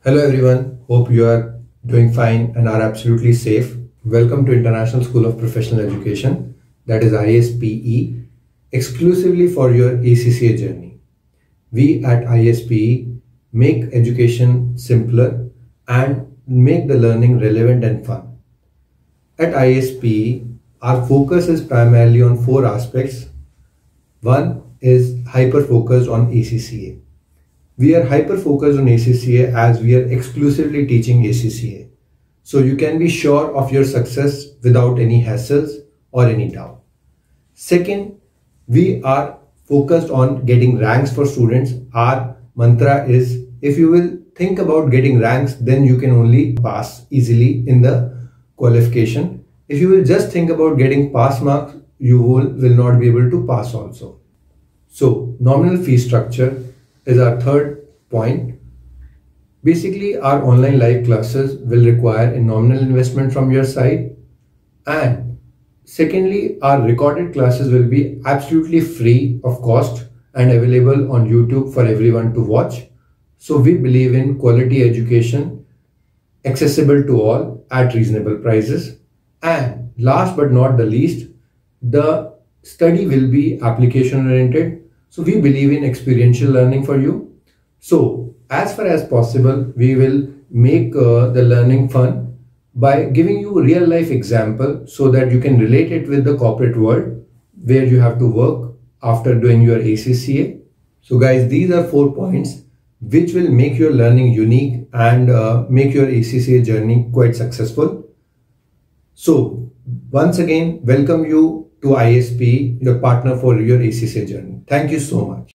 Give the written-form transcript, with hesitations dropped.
Hello everyone, hope you are doing fine and are absolutely safe. Welcome to International School of Professional Education, that is ISPE, exclusively for your ACCA journey. We at ISPE make education simpler and make the learning relevant and fun. At ISPE, our focus is primarily on four aspects. One is hyper focused on ACCA. We are hyper focused on ACCA as we are exclusively teaching ACCA. So you can be sure of your success without any hassles or any doubt. Second, we are focused on getting ranks for students. Our mantra is, if you will think about getting ranks, then you can only pass easily in the qualification. If you will just think about getting pass marks, you will not be able to pass also. So nominal fee structure is our third point. Basically, our online live classes will require a nominal investment from your side. And secondly, our recorded classes will be absolutely free of cost and available on YouTube for everyone to watch. So we believe in quality education, accessible to all at reasonable prices. And last but not the least, the study will be application oriented. So we believe in experiential learning for you. So as far as possible, we will make the learning fun by giving you a real life example so that you can relate it with the corporate world where you have to work after doing your ACCA. So guys, these are 4 points which will make your learning unique and make your ACCA journey quite successful. So once again, welcome you to ISPE, your partner for your ACCA journey. Thank you so much.